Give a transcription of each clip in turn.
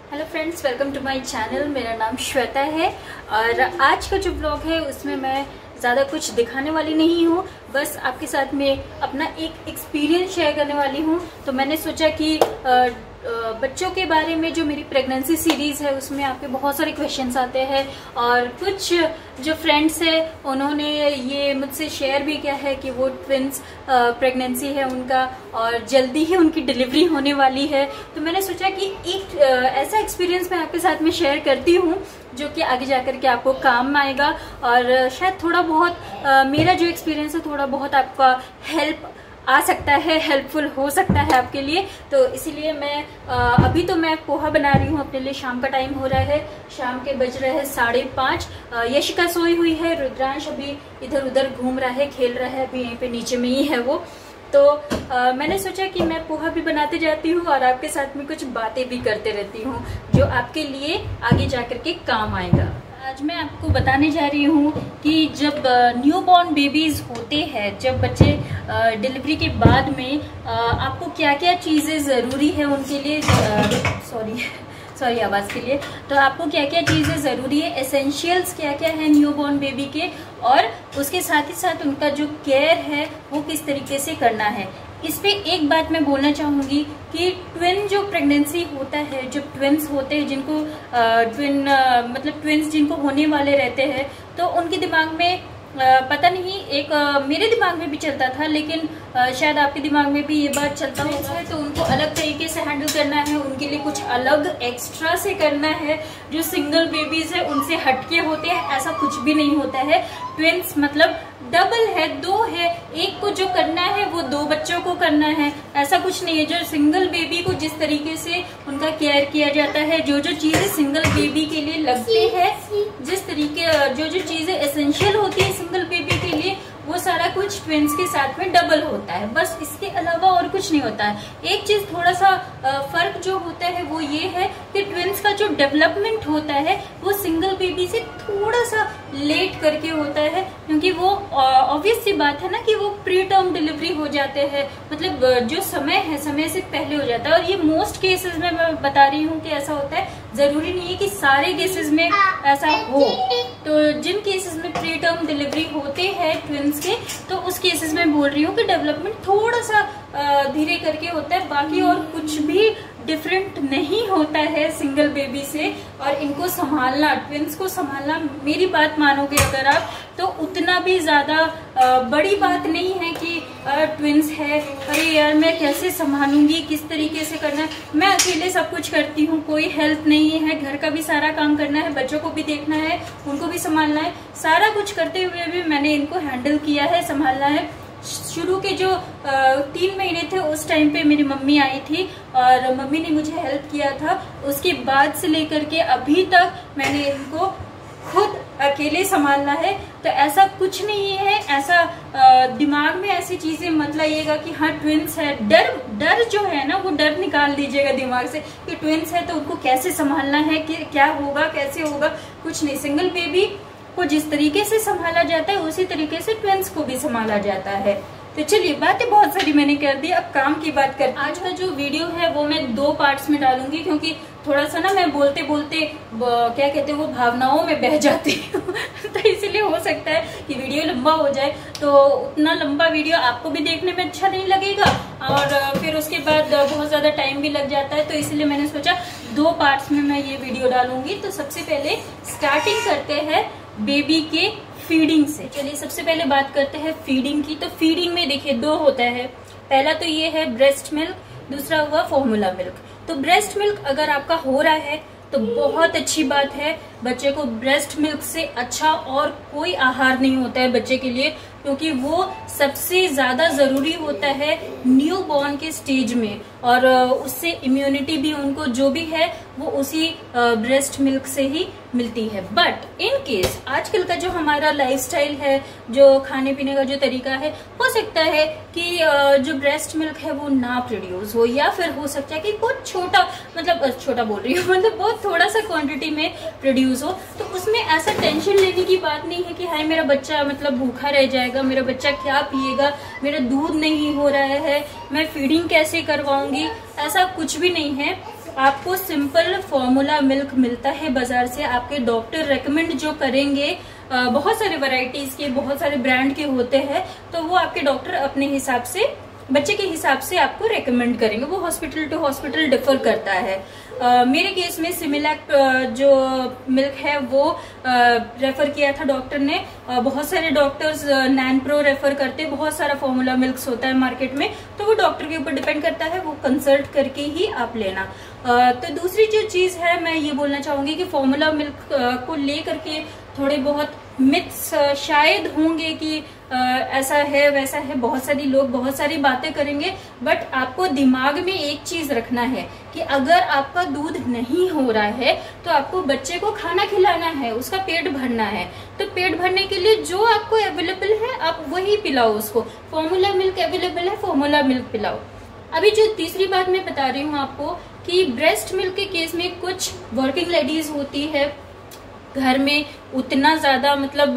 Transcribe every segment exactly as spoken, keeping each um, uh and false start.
Hello friends, welcome to my channel. मेरा नाम श्वेता है और आज का जो ब्लॉग है उसमें मैं ज़्यादा कुछ दिखाने वाली नहीं हूँ, बस आपके साथ में अपना एक एक्सपीरियंस शेयर करने वाली हूँ। तो मैंने सोचा कि आ, बच्चों के बारे में जो मेरी प्रेगनेंसी सीरीज़ है उसमें आपके बहुत सारे क्वेश्चंस आते हैं और कुछ जो फ्रेंड्स हैं उन्होंने ये मुझसे शेयर भी किया है कि वो ट्विंस प्रेगनेंसी है उनका और जल्दी ही उनकी डिलीवरी होने वाली है। तो मैंने सोचा कि एक ऐसा एक्सपीरियंस मैं आपके साथ में शेयर करती हूँ जो कि आगे जाकर के आपको काम आएगा और शायद थोड़ा बहुत आ, मेरा जो एक्सपीरियंस है थोड़ा बहुत आपका हेल्प आ सकता है, हेल्पफुल हो सकता है आपके लिए। तो इसीलिए मैं आ, अभी तो मैं पोहा बना रही हूँ अपने लिए। शाम का टाइम हो रहा है, शाम के बज रहे हैं साढ़े पाँच। यशिका सोई हुई है, रुद्रांश अभी इधर उधर घूम रहा है, खेल रहा है, अभी यहीं पे नीचे में ही है वो। तो आ, मैंने सोचा कि मैं पोहा भी बनाते जाती हूँ और आपके साथ में कुछ बातें भी करते रहती हूँ जो आपके लिए आगे जाकर के काम आएगा। आज मैं आपको बताने जा रही हूँ कि जब न्यू बॉर्न बेबीज होते हैं, जब बच्चे डिलीवरी के बाद में आपको क्या क्या चीज़ें ज़रूरी है उनके लिए, सॉरी सॉरी आवाज़ के लिए, तो आपको क्या क्या चीज़ें ज़रूरी है, एसेंशियल्स क्या क्या है न्यू बॉर्न बेबी के, और उसके साथ ही साथ उनका जो केयर है वो किस तरीके से करना है। इस पे एक बात मैं बोलना चाहूँगी कि ट्विन जो प्रेगनेंसी होता है, जो ट्विन्स होते हैं जिनको आ, ट्विन आ, मतलब ट्विन्स जिनको होने वाले रहते हैं, तो उनके दिमाग में आ, पता नहीं, एक आ, मेरे दिमाग में भी चलता था, लेकिन आ, शायद आपके दिमाग में भी ये बात चलता होगा। तो उनको अलग तरीके से हैंडल करना है, उनके लिए कुछ अलग एक्स्ट्रा से करना है। जो सिंगल बेबीज है उनसे हटके होते हैं, ऐसा कुछ भी नहीं होता है। ट्विन्स मतलब डबल है, दो है, एक को जो करना है वो दो बच्चों को करना है, ऐसा कुछ नहीं है। जो सिंगल बेबी को जिस तरीके से उनका केयर किया जाता है, जो जो चीजें सिंगल बेबी के लिए लगती है, जिस तरीके जो जो चीजें एसेंशियल होती है सिंगल बेबी के लिए, वो सारा कुछ ट्विन्स के साथ में डबल होता है। बस इसके अलावा और कुछ नहीं होता है। एक चीज थोड़ा सा फर्क जो होता है वो ये है कि ट्विन्स का जो डेवलपमेंट होता है वो सिंगल बेबी से थोड़ा सा लेट करके होता है, क्योंकि वो ऑब्वियस सी बात है ना कि वो प्री टर्म डिलीवरी हो जाते हैं, मतलब जो समय है समय से पहले हो जाता है। और ये मोस्ट केसेस में मैं बता रही हूँ कि ऐसा होता है, जरूरी नहीं है कि सारे केसेस में ऐसा हो। तो जिन केसेस में प्री टर्म डिलीवरी होते हैं ट्विन्स के, तो उस केसेस में बोल रही हूँ कि डेवलपमेंट थोड़ा सा धीरे करके होता है, बाकी और कुछ भी डिफरेंट नहीं होता है सिंगल बेबी से। और इनको संभालना, ट्विन्स को संभालना, मेरी बात मानोगे अगर आप, तो उतना भी ज्यादा बड़ी बात नहीं है कि ट्विन्स है, अरे यार मैं कैसे संभालूंगी, किस तरीके से करना है। मैं अकेले सब कुछ करती हूँ, कोई हेल्प नहीं है, घर का भी सारा काम करना है, बच्चों को भी देखना है, उनको भी संभालना है। सारा कुछ करते हुए भी मैंने इनको हैंडल किया है, संभालना है। शुरू के जो तीन महीने थे उस टाइम पे मेरी मम्मी आई थी और मम्मी ने मुझे हेल्प किया था। उसके बाद से लेकर के अभी तक मैंने इनको खुद अकेले संभालना है। तो ऐसा कुछ नहीं है, ऐसा दिमाग में ऐसी चीजें मत लाइएगा कि हाँ ट्विन्स है। डर डर जो है ना वो डर निकाल दीजिएगा दिमाग से कि ट्विन्स है तो उनको कैसे संभालना है, कि क्या होगा, कैसे होगा, कुछ नहीं। सिंगल बेबी को जिस तरीके से संभाला जाता है उसी तरीके से ट्विन्स को भी संभाला जाता है। तो चलिए, बातें बहुत सारी मैंने कर दी, अब काम की बात करते हैं। आज का जो वीडियो है वो मैं दो पार्ट्स में डालूंगी, क्योंकि थोड़ा सा ना मैं बोलते बोलते क्या कहते हैं वो भावनाओं में बह जाती हूँ तो इसलिए हो सकता है कि वीडियो लंबा हो जाए। तो उतना लंबा वीडियो आपको भी देखने में अच्छा नहीं लगेगा और फिर उसके बाद बहुत ज्यादा टाइम भी लग जाता है। तो इसलिए मैंने सोचा दो पार्ट्स में मैं ये वीडियो डालूंगी। तो सबसे पहले स्टार्टिंग करते हैं बेबी के फीडिंग से। चलिए सबसे पहले बात करते हैं फीडिंग की। तो फीडिंग में देखिए दो होता है, पहला तो ये है ब्रेस्ट मिल्क, दूसरा हुआ फॉर्मूला मिल्क। तो ब्रेस्ट मिल्क अगर आपका हो रहा है तो बहुत अच्छी बात है। बच्चे को ब्रेस्ट मिल्क से अच्छा और कोई आहार नहीं होता है बच्चे के लिए, क्योंकि वो सबसे ज्यादा जरूरी होता है न्यू बॉर्न के स्टेज में, और उससे इम्यूनिटी भी उनको जो भी है वो उसी ब्रेस्ट मिल्क से ही मिलती है। बट इन केस आजकल का जो हमारा लाइफस्टाइल है, जो खाने पीने का जो तरीका है, हो सकता है कि जो ब्रेस्ट मिल्क है वो ना प्रोड्यूस हो, या फिर हो सकता है कि बहुत छोटा, मतलब छोटा बोल रही हूँ, मतलब बहुत थोड़ा सा क्वांटिटी में प्रोड्यूस हो। तो उसमें ऐसा टेंशन लेने की बात नहीं है कि हाय मेरा बच्चा मतलब भूखा रह जाएगा, मेरा बच्चा क्या पिएगा, मेरा दूध नहीं हो रहा है, मैं फीडिंग कैसे करवाऊंगी, ऐसा कुछ भी नहीं है। आपको सिंपल फॉर्मूला मिल्क मिलता है बाजार से। आपके डॉक्टर रेकमेंड जो करेंगे, बहुत सारे वैरायटीज के, बहुत सारे ब्रांड के होते हैं, तो वो आपके डॉक्टर अपने हिसाब से, बच्चे के हिसाब से आपको रेकमेंड करेंगे। वो हॉस्पिटल टू हॉस्पिटल डिफर करता है। Uh, मेरे केस में सिमिलैक uh, जो मिल्क है वो रेफर uh, किया था डॉक्टर ने। uh, बहुत सारे डॉक्टर्स नैन प्रो रेफर करते हैं, बहुत सारा फॉर्मूला मिल्क्स होता है मार्केट में, तो वो डॉक्टर के ऊपर डिपेंड करता है, वो कंसल्ट करके ही आप लेना। uh, तो दूसरी जो चीज है, मैं ये बोलना चाहूंगी कि फॉर्मूला मिल्क uh, को लेकर के थोड़े बहुत मिथ्स शायद होंगे कि आ, ऐसा है वैसा है, बहुत सारी लोग बहुत सारी बातें करेंगे, बट आपको दिमाग में एक चीज रखना है कि अगर आपका दूध नहीं हो रहा है तो आपको बच्चे को खाना खिलाना है, उसका पेट भरना है। तो पेट भरने के लिए जो आपको अवेलेबल है आप वही पिलाओ उसको। फॉर्मूला मिल्क अवेलेबल है, फॉर्मूला मिल्क पिलाओ। अभी जो तीसरी बात मैं बता रही हूँ आपको कि ब्रेस्ट मिल्क के केस में कुछ वर्किंग लेडीज होती है, घर में उतना ज्यादा मतलब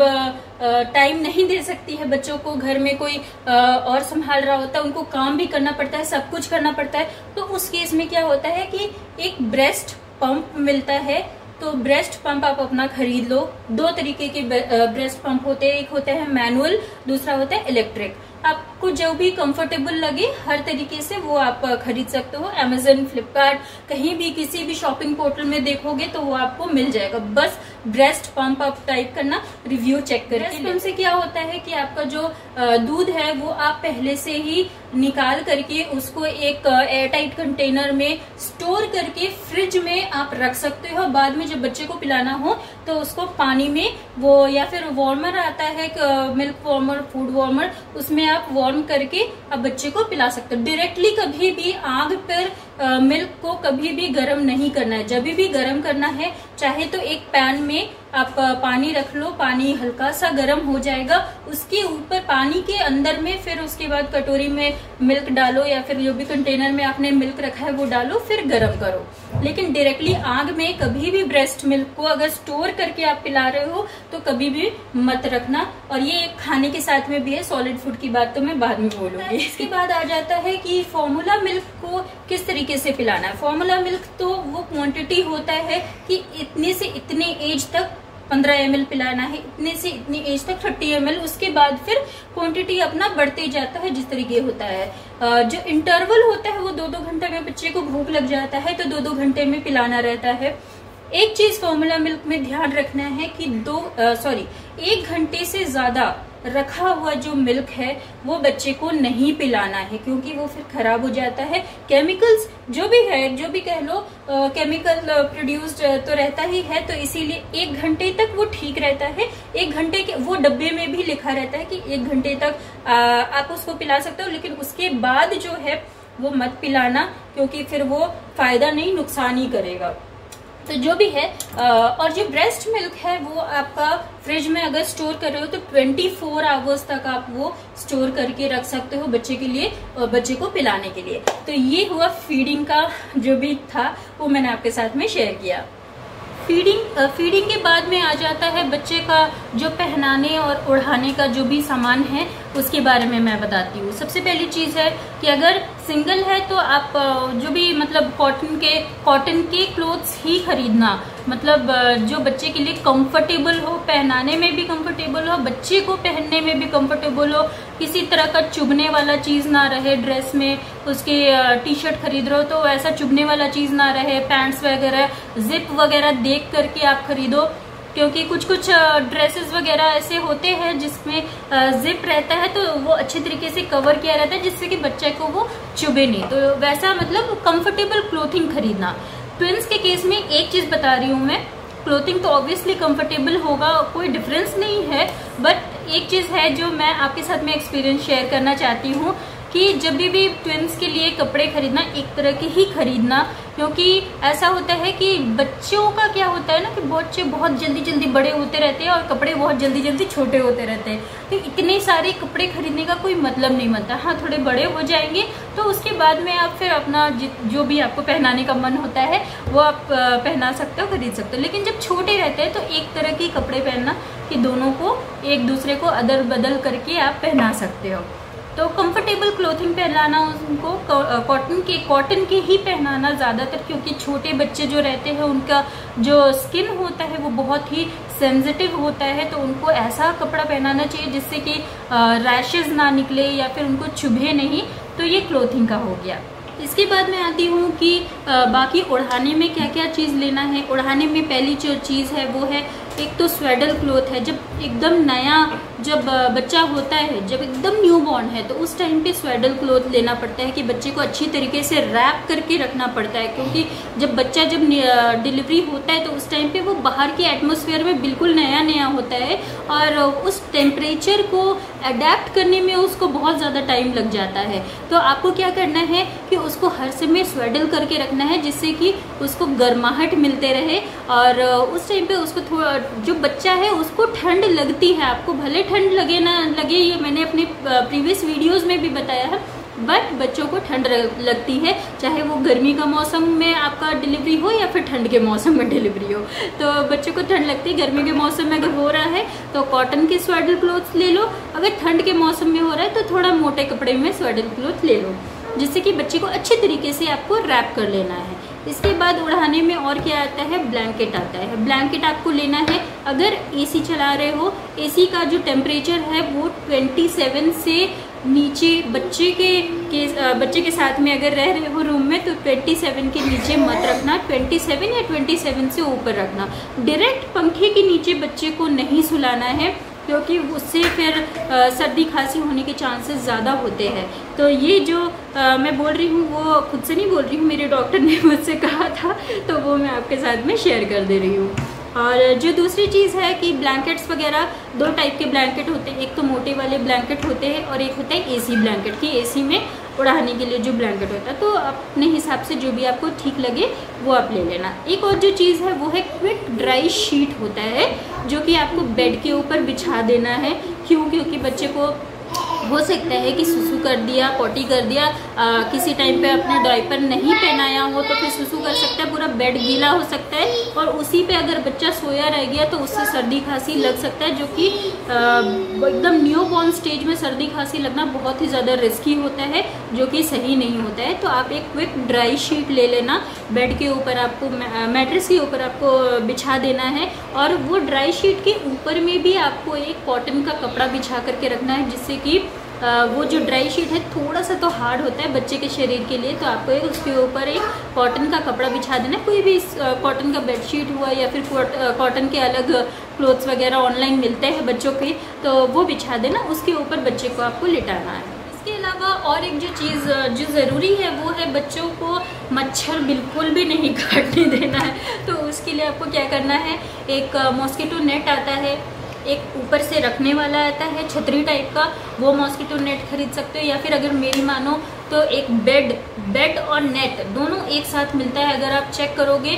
टाइम नहीं दे सकती है बच्चों को, घर में कोई और संभाल रहा होता है, उनको काम भी करना पड़ता है, सब कुछ करना पड़ता है। तो उस केस में क्या होता है कि एक ब्रेस्ट पंप मिलता है, तो ब्रेस्ट पंप आप अपना खरीद लो। दो तरीके के ब्रेस्ट पंप होते हैं, एक होता है मैनुअल, दूसरा होता है इलेक्ट्रिक। आपको जो भी कंफर्टेबल लगे हर तरीके से वो आप खरीद सकते हो। अमेजन, फ्लिपकार्ट, कहीं भी किसी भी शॉपिंग पोर्टल में देखोगे तो वो आपको मिल जाएगा। बस ब्रेस्ट पंप आप टाइप करना, रिव्यू चेक करके। ब्रेस्ट पंप से क्या होता है कि आपका जो दूध है वो आप पहले से ही निकाल करके उसको एक एयर टाइट कंटेनर में स्टोर करके फ्रिज में आप रख सकते हो। बाद में जब बच्चे को पिलाना हो तो उसको पानी में वो, या फिर वार्मर आता है, मिल्क वार्मर, फूड वार्मर, उसमें आप वार्म करके आप बच्चे को पिला सकते हो। डायरेक्टली कभी भी आग पर मिल्क को कभी भी गर्म नहीं करना है। जब भी गर्म करना है, चाहे तो एक पैन में आप पानी रख लो, पानी हल्का सा गर्म हो जाएगा, उसके ऊपर पानी के अंदर में फिर उसके बाद कटोरी में मिल्क डालो, या फिर जो भी कंटेनर में आपने मिल्क रखा है वो डालो, फिर गर्म करो। लेकिन डायरेक्टली आग में कभी भी ब्रेस्ट मिल्क को अगर स्टोर करके आप पिला रहे हो तो कभी भी मत रखना। और ये खाने के साथ में भी है, सॉलिड फूड की बात तो मैं बाद में बोलूंगी। इसके बाद आ जाता है कि फॉर्मूला मिल्क को किस तरीके से पिलाना है। फॉर्मूला मिल्क तो वो क्वांटिटी होता है कि इतने से इतने एज तक पंद्रह एम एल पिलाना है, इतने से इतनी एज तक थर्टी एम एल, उसके बाद फिर क्वांटिटी अपना बढ़ते जाता है जिस तरीके होता है। जो इंटरवल होता है वो दो दो घंटे में, बच्चे को भूख लग जाता है तो दो दो घंटे में पिलाना रहता है। एक चीज फॉर्मूला मिल्क में ध्यान रखना है कि दो सॉरी एक घंटे से ज्यादा रखा हुआ जो मिल्क है वो बच्चे को नहीं पिलाना है, क्योंकि वो फिर खराब हो जाता है। केमिकल्स जो भी है, जो भी कह लो, केमिकल प्रोड्यूस्ड तो रहता ही है, तो इसीलिए एक घंटे तक वो ठीक रहता है। एक घंटे के वो डब्बे में भी लिखा रहता है कि एक घंटे तक आ, आप उसको पिला सकते हो, लेकिन उसके बाद जो है वो मत पिलाना, क्योंकि फिर वो फायदा नहीं नुकसान ही करेगा। तो जो भी है, और जो ब्रेस्ट मिल्क है वो आपका फ्रिज में अगर स्टोर कर रहे हो तो चौबीस आवर्स तक आप वो स्टोर करके रख सकते हो बच्चे के लिए, बच्चे को पिलाने के लिए। तो ये हुआ फीडिंग का जो भी था वो मैंने आपके साथ में शेयर किया। फीडिंग फीडिंग के बाद में आ जाता है बच्चे का जो पहनाने और ओढ़ाने का जो भी सामान है उसके बारे में मैं बताती हूँ। सबसे पहली चीज है कि अगर सिंगल है तो आप जो भी मतलब कॉटन के कॉटन के क्लोथ्स ही खरीदना, मतलब जो बच्चे के लिए कंफर्टेबल हो, पहनाने में भी कंफर्टेबल हो, बच्चे को पहनने में भी कंफर्टेबल हो, किसी तरह का चुभने वाला चीज ना रहे ड्रेस में। उसके टी शर्ट खरीद रहे हो तो ऐसा चुभने वाला चीज ना रहे, पैंट्स वगैरह जिप वगैरह देख करके आप खरीदो, क्योंकि कुछ कुछ ड्रेसेस वगैरह ऐसे होते हैं जिसमें जिप रहता है तो वो अच्छे तरीके से कवर किया रहता है जिससे कि बच्चे को वो चुभे नहीं। तो वैसा मतलब कंफर्टेबल क्लोथिंग खरीदना। ट्विंस के केस में एक चीज बता रही हूँ मैं, क्लोथिंग तो ऑब्वियसली कंफर्टेबल होगा, कोई डिफरेंस नहीं है, बट एक चीज है जो मैं आपके साथ में एक्सपीरियंस शेयर करना चाहती हूँ कि जब भी भी ट्विंस के लिए कपड़े खरीदना एक तरह के ही खरीदना, क्योंकि ऐसा होता है कि बच्चों का क्या होता है ना कि बच्चे बहुत जल्दी जल्दी बड़े होते रहते हैं और कपड़े बहुत जल्दी जल्दी छोटे होते रहते हैं, तो इतने सारे कपड़े खरीदने का कोई मतलब नहीं बनता। हाँ, थोड़े बड़े हो जाएंगे तो उसके बाद में आप फिर अपना जो भी आपको पहनाने का मन होता है वो आप पहना सकते हो, खरीद सकते हो। लेकिन जब छोटे रहते हैं तो एक तरह के कपड़े पहनना कि दोनों को एक दूसरे को अदल बदल करके आप पहना सकते हो। तो कंफर्टेबल क्लोथिंग पहनाना उनको कॉटन के कॉटन के ही पहनाना ज़्यादातर, क्योंकि छोटे बच्चे जो रहते हैं उनका जो स्किन होता है वो बहुत ही सेंसिटिव होता है, तो उनको ऐसा कपड़ा पहनाना चाहिए जिससे कि रैशेज ना निकले या फिर उनको चुभे नहीं। तो ये क्लोथिंग का हो गया। इसके बाद मैं आती हूँ कि आ, बाकी ओढ़ाने में क्या क्या चीज़ लेना है। ओढ़ाने में पहली जो चीज़ है वो है एक तो स्वेडल क्लोथ है। जब एकदम नया जब बच्चा होता है, जब एकदम न्यू बॉर्न है, तो उस टाइम पे स्वेडल क्लोथ लेना पड़ता है कि बच्चे को अच्छी तरीके से रैप करके रखना पड़ता है, क्योंकि जब बच्चा जब डिलीवरी होता है तो उस टाइम पे वो बाहर के एटमॉस्फेयर में बिल्कुल नया नया होता है और उस टेम्परेचर को अडेप्ट करने में उसको बहुत ज़्यादा टाइम लग जाता है। तो आपको क्या करना है कि उसको हर समय स्वेडल करके रखना है, जिससे कि उसको गर्माहट मिलते रहे। और उस टाइम पे उसको थोड़ा, जो बच्चा है उसको ठंड लगती है, आपको भले ठंड लगे ना लगे, ये मैंने अपने प्रीवियस वीडियोस में भी बताया है, बट बच्चों को ठंड लगती है, चाहे वो गर्मी का मौसम में आपका डिलीवरी हो या फिर ठंड के मौसम में डिलीवरी हो। तो बच्चों को ठंड लगती है। गर्मी के मौसम में अगर हो रहा है तो कॉटन के स्वेडल क्लोथ्स ले लो, अगर ठंड के मौसम में हो रहा है तो थोड़ा मोटे कपड़े में स्वेडल क्लोथ ले लो, जिससे कि बच्चे को अच्छे तरीके से आपको रैप कर लेना है। इसके बाद ओढ़ाने में और क्या आता है, ब्लैंकेट आता है। ब्लैंकेट आपको लेना है, अगर एसी चला रहे हो, एसी का जो टेम्परेचर है वो सत्ताईस से नीचे बच्चे के, के बच्चे के साथ में अगर रह रहे हो रूम में तो सत्ताईस के नीचे मत रखना, सत्ताईस या सत्ताईस से ऊपर रखना। डायरेक्ट पंखे के नीचे बच्चे को नहीं सुलाना है, क्योंकि उससे फिर आ, सर्दी खांसी होने के चांसेस ज़्यादा होते हैं। तो ये जो आ, मैं बोल रही हूँ वो खुद से नहीं बोल रही हूँ, मेरे डॉक्टर ने मुझसे कहा था, तो वो मैं आपके साथ में शेयर कर दे रही हूँ। और जो दूसरी चीज़ है कि ब्लैंकेट्स वगैरह, दो टाइप के ब्लैंकेट होते हैं, एक तो मोटे वाले ब्लैंकेट होते हैं और एक होता है एसी ब्लैंकेट, कि एसी में उड़ाने के लिए जो ब्लैंकेट होता है। तो अपने हिसाब से जो भी आपको ठीक लगे वो आप ले लेना। एक और जो चीज़ है वो है क्विक ड्राई शीट होता है, जो कि आपको बेड के ऊपर बिछा देना है। क्यों? क्योंकि बच्चे को हो सकता है कि सुसु कर दिया, पॉटी कर दिया, आ, किसी टाइम पे अपना डायपर नहीं पहनाया हो तो फिर सुसु कर सकता है, पूरा बेड गीला हो सकता है, और उसी पे अगर बच्चा सोया रह गया तो उससे सर्दी खांसी लग सकता है, जो कि एकदम न्यू बॉर्न स्टेज में सर्दी खांसी लगना बहुत ही ज़्यादा रिस्की होता है, जो कि सही नहीं होता है। तो आप एक क्विक ड्राई शीट ले लेना, बेड के ऊपर आपको, मैट्रेस के ऊपर आपको बिछा देना है, और वो ड्राई शीट के ऊपर में भी आपको एक कॉटन का कपड़ा बिछा करके रखना है, जिससे कि आ, वो जो ड्राई शीट है थोड़ा सा तो हार्ड होता है बच्चे के शरीर के लिए, तो आपको एक उसके ऊपर एक कॉटन का कपड़ा बिछा देना। कोई भी कॉटन का बेडशीट हुआ या फिर कॉटन के अलग क्लोथ्स वगैरह ऑनलाइन मिलते हैं बच्चों के, तो वो बिछा देना, उसके ऊपर बच्चे को आपको लिटाना है। इसके अलावा और एक जो चीज़ जो ज़रूरी है वो है, बच्चों को मच्छर बिल्कुल भी नहीं काटने देना है। तो उसके लिए आपको क्या करना है, एक मॉस्किटो नेट आता है, एक ऊपर से रखने वाला आता है छतरी टाइप का, वो मॉस्किटो नेट खरीद सकते हो, या फिर अगर मेरी मानो तो एक बेड बेड और नेट दोनों एक साथ मिलता है। अगर आप चेक करोगे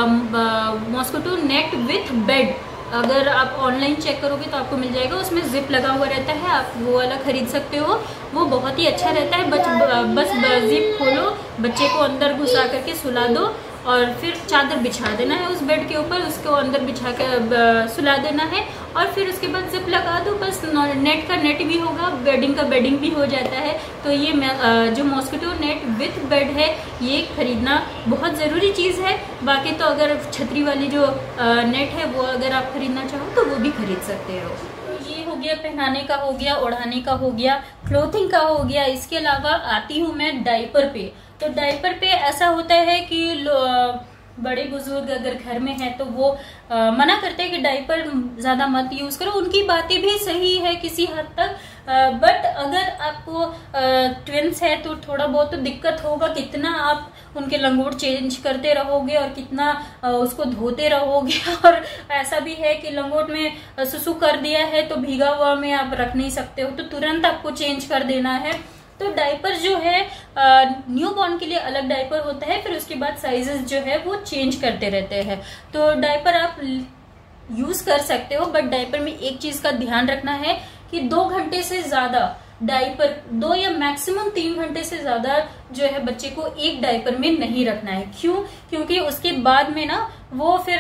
मॉस्किटो नेट विथ बेड, अगर आप ऑनलाइन चेक करोगे तो आपको मिल जाएगा, उसमें जिप लगा हुआ रहता है, आप वो वाला खरीद सकते हो, वो बहुत ही अच्छा रहता है। बच, बस जिप खोलो, बच्चे को अंदर घुसा करके सुला दो और फिर चादर बिछा देना है उस बेड के ऊपर, उसको अंदर बिछा कर सुला देना है, और फिर उसके बाद जिप लगा दो, बस नेट का नेट भी होगा, बेडिंग का बेडिंग भी हो जाता है। तो ये जो मॉस्किटो नेट विथ बेड है ये खरीदना बहुत ज़रूरी चीज़ है। बाकी तो अगर छतरी वाली जो नेट है वो अगर आप खरीदना चाहो तो वो भी खरीद सकते हो। ये हो गया पहनाने का, हो गया ओढ़ाने का, हो गया क्लोथिंग का, हो गया। इसके अलावा आती हूँ मैं डायपर पे। तो डायपर पे ऐसा होता है कि बड़े बुजुर्ग अगर घर में है तो वो आ, मना करते हैं कि डायपर ज़्यादा मत यूज़ करो, उनकी बातें भी सही है किसी हद तक, बट अगर आपको ट्विंस है तो थोड़ा बहुत तो दिक्कत होगा, कितना आप उनके लंगोट चेंज करते रहोगे और कितना आ, उसको धोते रहोगे। और ऐसा भी है कि लंगोट में सुसु कर दिया है तो भीगा हुआ में आप रख नहीं सकते हो, तो तुरंत आपको चेंज कर देना है। तो डायपर जो है न्यू बॉर्न के लिए अलग डायपर होता है, फिर उसके बाद साइजेस जो है वो चेंज करते रहते हैं। तो डायपर आप यूज कर सकते हो, बट डायपर में एक चीज का ध्यान रखना है कि दो घंटे से ज्यादा डायपर, दो या मैक्सिमम तीन घंटे से ज्यादा जो है बच्चे को एक डायपर में नहीं रखना है। क्यों? क्योंकि उसके बाद में ना वो फिर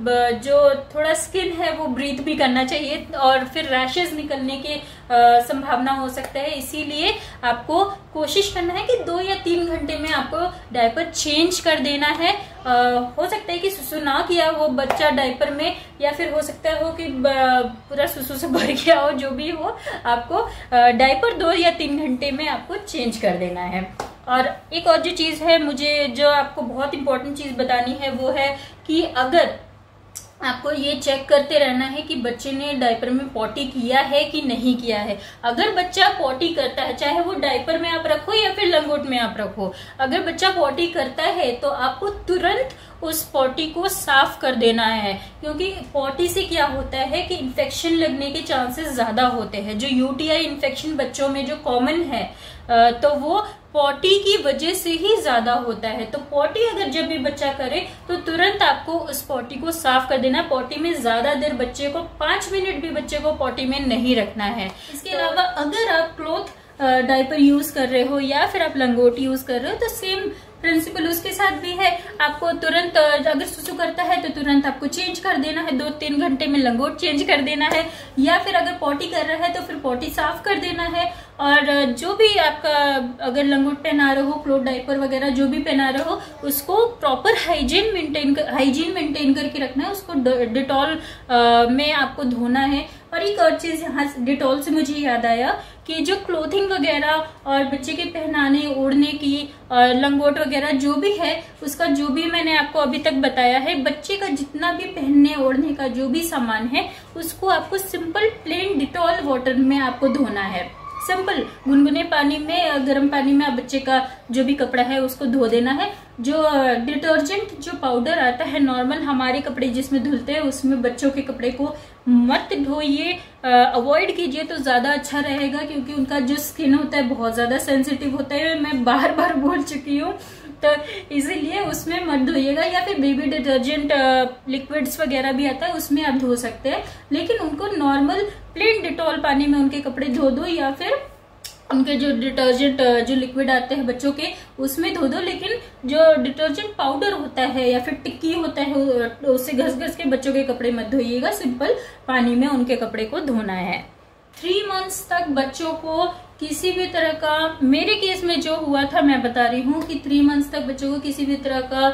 जो थोड़ा स्किन है वो ब्रीथ भी करना चाहिए और फिर रैशेज निकलने की संभावना हो सकता है। इसीलिए आपको कोशिश करना है कि दो या तीन घंटे में आपको डायपर चेंज कर देना है। आ, हो सकता है कि सुसु ना किया हो बच्चा डायपर में, या फिर हो सकता हो कि पूरा सुसु से भर गया हो, जो भी हो आपको डायपर दो या तीन घंटे में आपको चेंज कर देना है। और एक और जो चीज है मुझे जो आपको बहुत इंपॉर्टेंट चीज बतानी है वो है कि अगर आपको ये चेक करते रहना है कि बच्चे ने डायपर में पॉटी किया है कि नहीं किया है। अगर बच्चा पॉटी करता है, चाहे वो डायपर में आप रखो या फिर लंगोट में आप रखो, अगर बच्चा पॉटी करता है तो आपको तुरंत उस पॉटी को साफ कर देना है, क्योंकि पॉटी से क्या होता है कि इन्फेक्शन लगने के चांसेस ज्यादा होते हैं। जो यूटीआई इन्फेक्शन बच्चों में जो कॉमन है तो वो पॉटी की वजह से ही ज्यादा होता है। तो पॉटी अगर जब भी बच्चा करे तो तुरंत आपको उस पॉटी को साफ कर देना है। पॉटी में ज्यादा देर बच्चे को, पांच मिनट भी बच्चे को पॉटी में नहीं रखना है। इसके तो, अलावा अगर आप क्लॉथ डायपर यूज कर रहे हो या फिर आप लंगोट यूज कर रहे हो तो सेम प्रिंसिपल उसके साथ भी है। आपको तुरंत अगर सुसु करता है तो तुरंत आपको चेंज कर देना है, दो तीन घंटे में लंगोट चेंज कर देना है, या फिर अगर पॉटी कर रहा है तो फिर पॉटी साफ कर देना है। और जो भी आपका अगर लंगोट पहना रहे हो, क्लॉथ डायपर वगैरह जो भी पहना रहे हो, उसको प्रॉपर हाइजीन मेंटेन कर हाइजीन मेंटेन करके रखना है। उसको डिटॉल में आपको धोना है। और एक और चीज यहाँ डिटॉल से मुझे याद आया कि जो क्लोथिंग वगैरह और बच्चे के पहनाने ओढ़ने की और लंगोट वगैरह जो भी है, उसका जो भी मैंने आपको अभी तक बताया है, बच्चे का जितना भी पहनने ओढ़ने का जो भी सामान है उसको आपको सिंपल प्लेन डिटॉल वाटर में आपको धोना है। सिंपल गुनगुने पानी में, गर्म पानी में आप बच्चे का जो भी कपड़ा है उसको धो देना है। जो डिटर्जेंट जो पाउडर आता है नॉर्मल हमारे कपड़े जिसमें धुलते हैं, उसमें बच्चों के कपड़े को मत धोइए, अवॉइड कीजिए तो ज्यादा अच्छा रहेगा, क्योंकि उनका जो स्किन होता है बहुत ज्यादा सेंसिटिव होता है। मैं बार बार बोल चुकी हूँ, तो इसीलिए उसमें मत धोइएगा। या फिर बेबी डिटर्जेंट लिक्विड्स वगैरह भी आता है, उसमें आप धो सकते हैं, लेकिन उनको नॉर्मल प्लेन डिटॉल पानी में उनके कपड़े धो दो, या फिर उनके जो डिटर्जेंट जो लिक्विड आते हैं बच्चों के उसमें धो दो। लेकिन जो डिटर्जेंट पाउडर होता है या फिर टिक्की होता है उससे घस घस के बच्चों के कपड़े मत धोइएगा, सिंपल पानी में उनके कपड़े को धोना है। थ्री मंथ्स तक बच्चों को किसी भी तरह का, मेरे केस में जो हुआ था मैं बता रही हूँ कि थ्री मंथ्स तक बच्चों को किसी भी तरह का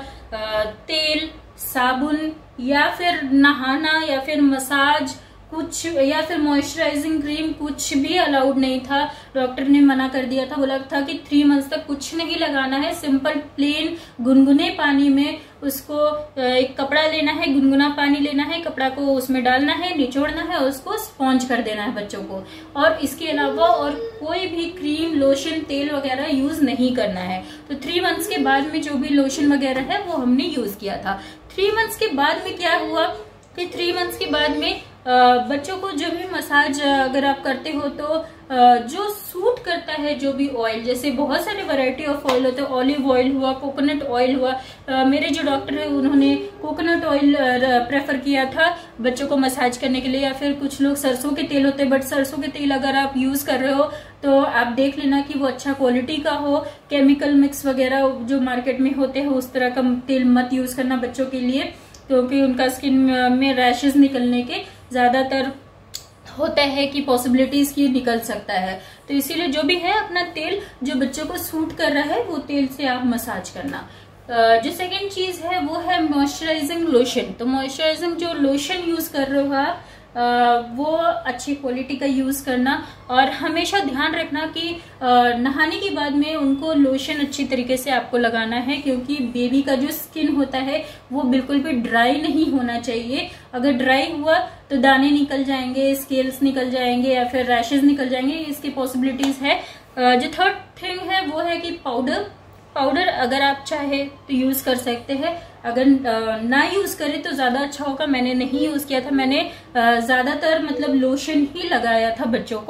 तेल, साबुन या फिर नहाना या फिर मसाज कुछ या फिर मॉइस्चराइजिंग क्रीम कुछ भी अलाउड नहीं था। डॉक्टर ने मना कर दिया था, बोला था कि थ्री मंथ्स तक कुछ नहीं लगाना है। सिंपल प्लेन गुनगुने पानी में उसको एक कपड़ा लेना है, गुनगुना पानी लेना है, कपड़ा को उसमें डालना है, निचोड़ना है, उसको स्पॉन्ज कर देना है बच्चों को। और इसके अलावा और कोई भी क्रीम, लोशन, तेल वगैरह यूज नहीं करना है। तो थ्री मंथ्स के बाद में जो भी लोशन वगैरह है वो हमने यूज किया था। थ्री मंथ्स के बाद में क्या हुआ कि थ्री मंथ्स के बाद में बच्चों को जो भी मसाज अगर आप करते हो तो जो सूट करता है, जो भी ऑयल, जैसे बहुत सारे वैरायटी ऑफ ऑयल होते हैं, ऑलिव ऑयल हुआ, कोकोनट ऑयल हुआ, मेरे जो डॉक्टर है उन्होंने कोकोनट ऑयल प्रेफर किया था बच्चों को मसाज करने के लिए। या फिर कुछ लोग सरसों के तेल होते हैं, बट सरसों के तेल अगर आप यूज कर रहे हो तो आप देख लेना कि वो अच्छा क्वालिटी का हो। केमिकल मिक्स वगैरह जो मार्केट में होते हैं उस तरह का तेल मत यूज करना बच्चों के लिए, क्योंकि उनका स्किन में रैशेज निकलने के ज्यादातर होता है कि पॉसिबिलिटीज की निकल सकता है। तो इसीलिए जो भी है अपना तेल जो बच्चों को सूट कर रहा है वो तेल से आप मसाज करना। जो सेकंड चीज है वो है मॉइस्चराइजिंग लोशन। तो मॉइस्चराइजिंग जो लोशन यूज कर रहे हो आप वो अच्छी क्वालिटी का यूज करना, और हमेशा ध्यान रखना कि नहाने के बाद में उनको लोशन अच्छी तरीके से आपको लगाना है, क्योंकि बेबी का जो स्किन होता है वो बिल्कुल भी ड्राई नहीं होना चाहिए। अगर ड्राई हुआ तो दाने निकल जाएंगे, स्केल्स निकल जाएंगे या फिर रैशेज निकल जाएंगे, इसकी पॉसिबिलिटीज है। जो थर्ड थिंग है वो है कि पाउडर पाउडर अगर आप चाहे तो यूज कर सकते हैं, अगर ना यूज करें तो ज्यादा अच्छा होगा। मैंने नहीं यूज किया था, मैंने ज्यादातर मतलब लोशन ही लगाया था बच्चों को।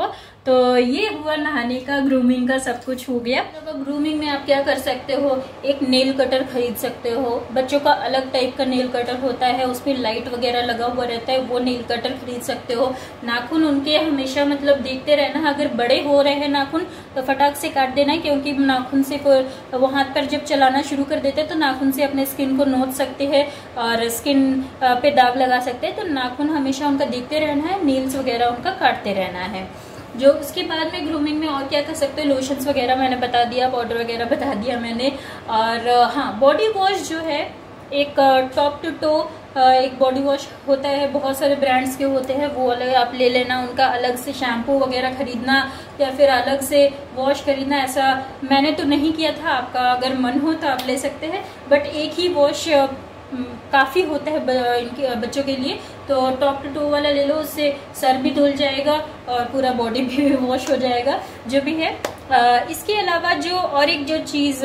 तो ये हुआ नहाने का, ग्रूमिंग का सब कुछ हो गया। तो ग्रूमिंग में आप क्या कर सकते हो, एक नेल कटर खरीद सकते हो। बच्चों का अलग टाइप का नेल कटर होता है, उसमें लाइट वगैरह लगा हुआ रहता है, वो नेल कटर खरीद सकते हो। नाखून उनके हमेशा मतलब देखते रहना, अगर बड़े हो रहे हैं नाखून तो फटाक से काट देना है, क्योंकि नाखून से वो हाथ पर जब चलाना शुरू कर देते हैं तो नाखून से अपने स्किन को नोच सकते हैं और स्किन पे दाग लगा सकते हैं। तो नाखून हमेशा उनका देखते रहना है, नील्स वगैरह उनका काटते रहना है। जो उसके बाद में ग्रूमिंग में और क्या कर सकते हैं, लोशंस वगैरह मैंने बता दिया, पाउडर वगैरह बता दिया मैंने। और हाँ, बॉडी वॉश जो है एक टॉप टू टो एक बॉडी वॉश होता है, बहुत सारे ब्रांड्स के होते हैं, वो अलग आप ले लेना। उनका अलग से शैम्पू वगैरह खरीदना या फिर अलग से वॉश खरीदना, ऐसा मैंने तो नहीं किया था। आपका अगर मन हो तो आप ले सकते हैं, बट एक ही वॉश काफ़ी होता है इनके बच्चों के लिए। तो टॉप टू टो वाला ले लो, उससे सर भी धुल जाएगा और पूरा बॉडी भी वॉश हो जाएगा, जो भी है। आ, इसके अलावा जो और एक जो चीज़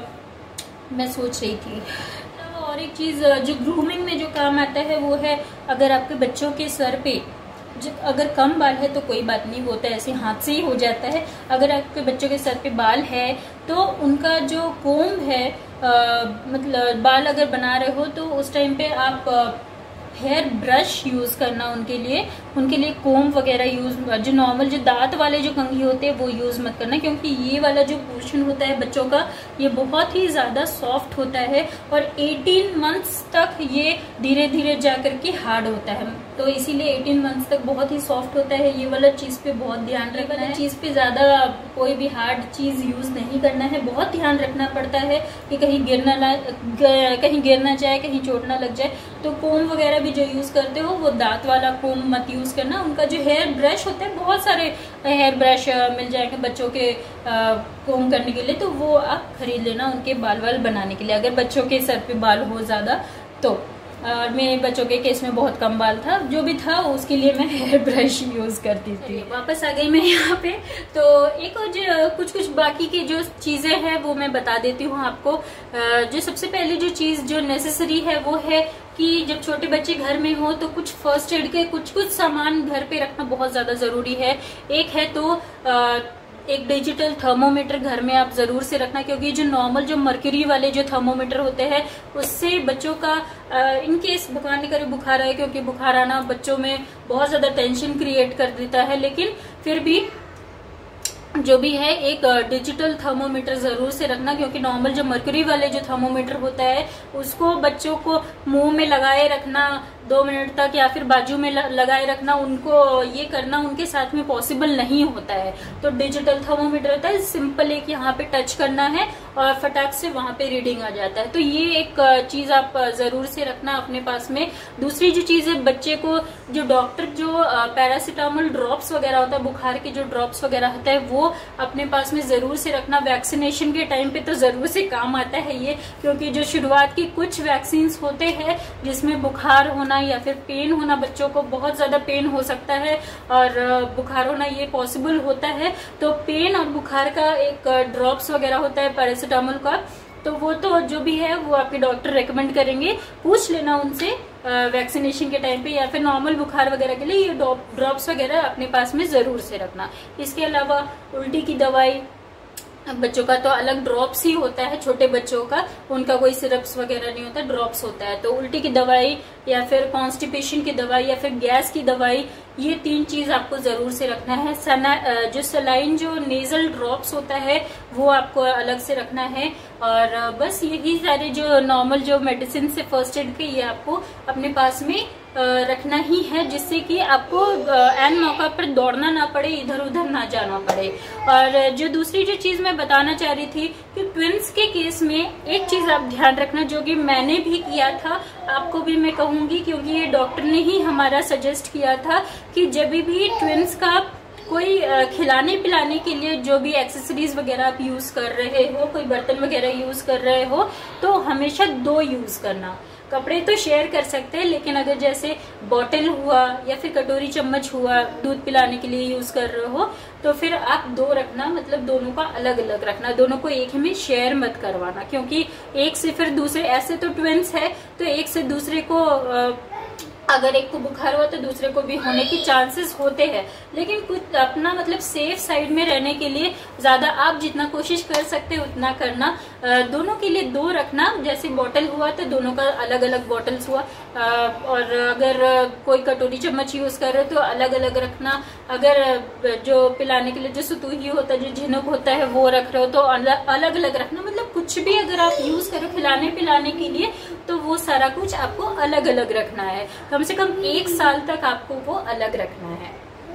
मैं सोच रही थी, और एक चीज़ जो ग्रूमिंग में जो काम आता है वो है, अगर आपके बच्चों के सर पे अगर कम बाल है तो कोई बात नहीं, वो तो ऐसे हाथ से ही हो जाता है। अगर आपके बच्चों के सर पे बाल है तो उनका जो कोम्ब है, आ, मतलब बाल अगर बना रहे हो तो उस टाइम पे आप हेयर ब्रश यूज करना उनके लिए। उनके लिए कोम्ब वगैरह यूज, जो नॉर्मल जो दांत वाले जो कंघी होते हैं वो यूज मत करना, क्योंकि ये वाला जो पोर्शन होता है बच्चों का, ये बहुत ही ज्यादा सॉफ्ट होता है और अठारह मंथ्स तक ये धीरे धीरे जा करके हार्ड होता है। तो इसीलिए अठारह मंथ्स तक बहुत ही सॉफ्ट होता है। ये वाला चीज पे बहुत ध्यान रखना है, चीज पे ज्यादा कोई भी हार्ड चीज यूज नहीं करना है। बहुत ध्यान रखना पड़ता है कि कहीं गिरना ना कहीं गिर ना जाए, कहीं चोट ना लग जाए। तो कोम्ब वगैरह भी जो यूज करते हो वो दांत वाला कोम्ब मत यूज करना। उनका जो हेयर ब्रश होता है, बहुत सारे हेयर ब्रश मिल जाएंगे बच्चों के कोम्ब करने के लिए, तो वो आप खरीद लेना उनके बाल वाल बनाने के लिए, अगर बच्चों के सर पे बाल हो ज्यादा तो। और मेरे बच्चों के केस में बहुत कम बाल था, जो भी था उसके लिए मैं हेयर ब्रश यूज करती थी। वापस आ गई मैं यहाँ पे। तो एक और जो कुछ कुछ बाकी की जो चीजें हैं वो मैं बता देती हूँ आपको। जो सबसे पहले जो चीज जो नेसेसरी है वो है कि जब छोटे बच्चे घर में हो तो कुछ फर्स्ट एड के कुछ कुछ सामान घर पे रखना बहुत ज्यादा जरूरी है। एक है तो आ, एक डिजिटल थर्मोमीटर घर में आप जरूर से रखना, क्योंकि जो नॉर्मल जो मर्क्यूरी वाले जो थर्मोमीटर होते हैं उससे बच्चों का इनकेस बुखार नहीं करे, बुखार आए, क्योंकि बुखार आना बच्चों में बहुत ज्यादा टेंशन क्रिएट कर देता है। लेकिन फिर भी जो भी है एक डिजिटल थर्मोमीटर जरूर से रखना, क्योंकि नॉर्मल जो मर्क्यूरी वाले जो थर्मोमीटर होता है उसको बच्चों को मुंह में लगाए रखना दो मिनट तक या फिर बाजू में लगाए रखना, उनको ये करना उनके साथ में पॉसिबल नहीं होता है। तो डिजिटल थर्मोमीटर होता है, सिंपल एक यहाँ पे टच करना है और फटाक से वहां पे रीडिंग आ जाता है। तो ये एक चीज आप जरूर से रखना अपने पास में। दूसरी जो चीज है, बच्चे को जो डॉक्टर जो पैरासिटामोल ड्रॉप्स वगैरह होता है, बुखार के जो ड्रॉप्स वगैरह होता है, वो अपने पास में जरूर से रखना। वैक्सीनेशन के टाइम पे तो जरूर से काम आता है ये, क्योंकि जो शुरुआत की कुछ वैक्सीन होते हैं जिसमें बुखार होना या फिर पेन होना, बच्चों को बहुत ज्यादा पेन हो सकता है और बुखार होना ये पॉसिबल होता है। तो पेन और बुखार का एक ड्रॉप्स वगैरह होता है पैरासिटामोल का, तो वो तो जो भी है वो आपके डॉक्टर रेकमेंड करेंगे, पूछ लेना उनसे वैक्सीनेशन के टाइम पे। या फिर नॉर्मल बुखार वगैरह के लिए ये ड्रॉप्स वगैरह अपने पास में जरूर से रखना। इसके अलावा उल्टी की दवाई, बच्चों का तो अलग ड्रॉप्स ही होता है, छोटे बच्चों का उनका कोई सिरप्स वगैरह नहीं होता, ड्रॉप्स होता है। तो उल्टी की दवाई या फिर कॉन्स्टिपेशन की दवाई या फिर गैस की दवाई, ये तीन चीज आपको जरूर से रखना है। सना जो सलाइन जो नेजल ड्रॉप्स होता है वो आपको अलग से रखना है। और बस यही सारे जो नॉर्मल जो मेडिसिन से फर्स्ट एड के, ये आपको अपने पास में रखना ही है, जिससे कि आपको एन मौका पर दौड़ना ना पड़े, इधर उधर ना जाना पड़े। और जो दूसरी जो चीज मैं बताना चाह रही थी कि ट्विंस के केस में एक चीज आप ध्यान रखना, जो कि मैंने भी किया था, आपको भी मैं कहूंगी, क्योंकि ये डॉक्टर ने ही हमारा सजेस्ट किया था कि जब भी ट्विंस का कोई खिलाने पिलाने के लिए जो भी एक्सेसरीज वगैरह आप यूज कर रहे हो, कोई बर्तन वगैरह यूज कर रहे हो, तो हमेशा दो यूज करना। कपड़े तो शेयर कर सकते हैं, लेकिन अगर जैसे बॉटल हुआ या फिर कटोरी चम्मच हुआ दूध पिलाने के लिए यूज कर रहे हो, तो फिर आप दो रखना, मतलब दोनों का अलग अलग रखना, दोनों को एक में शेयर मत करवाना, क्योंकि एक से फिर दूसरे, ऐसे तो ट्विंस है तो एक से दूसरे को अगर एक को बुखार हुआ तो दूसरे को भी होने के चांसेस होते हैं, लेकिन कुछ अपना मतलब सेफ साइड में रहने के लिए ज्यादा आप जितना कोशिश कर सकते हैं उतना करना। दोनों के लिए दो रखना, जैसे बॉटल हुआ तो दोनों का अलग अलग बॉटल्स हुआ, और अगर कोई कटोरी चम्मच यूज कर रहे हो तो अलग अलग रखना। अगर जो पिलाने के लिए जो सुतुही होता है, जो झिनुक होता है वो रख रहे हो तो अलग अलग रखना। मतलब कुछ भी अगर आप यूज करो खिलाने पिलाने के लिए तो वो सारा कुछ आपको अलग अलग रखना है। कम से कम एक साल तक आपको वो अलग रखना है।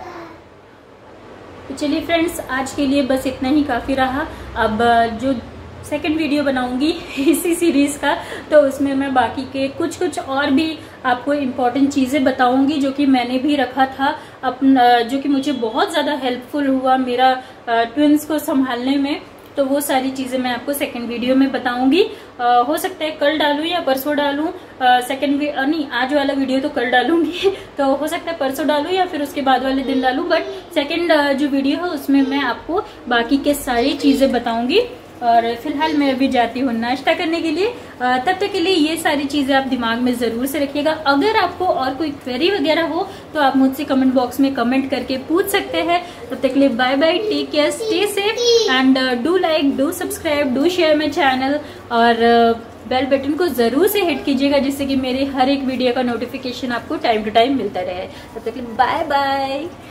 तो चलिए फ्रेंड्स, आज के लिए बस इतना ही काफी रहा। अब जो सेकंड वीडियो बनाऊंगी इसी सीरीज का, तो उसमें मैं बाकी के कुछ कुछ और भी आपको इम्पोर्टेंट चीजें बताऊंगी जो कि मैंने भी रखा था अपना, जो कि मुझे बहुत ज्यादा हेल्पफुल हुआ मेरा ट्विंस को संभालने में। तो वो सारी चीजें मैं आपको सेकंड वीडियो में बताऊंगी। आ, हो सकता है कल डालूं या परसों डालूं। सेकंड नहीं, आज वाला वीडियो तो कल डालूंगी तो हो सकता है परसों डालूं या फिर उसके बाद वाले दिन डालूं। बट सेकंड जो वीडियो है उसमें मैं आपको बाकी के सारी चीजें बताऊंगी। और फिलहाल मैं अभी जाती हूँ नाश्ता करने के लिए। तब तक के लिए ये सारी चीजें आप दिमाग में जरूर से रखिएगा। अगर आपको और कोई क्वेरी वगैरह हो तो आप मुझसे कमेंट बॉक्स में कमेंट करके पूछ सकते हैं। तब तक के लिए bye bye, take care, stay safe and do like, do subscribe, do share my channel, और बेल बटन को जरूर से हिट कीजिएगा जिससे कि मेरे हर एक वीडियो का नोटिफिकेशन आपको टाइम टू टाइम मिलता रहे। तब तक के लिए बाय बाय।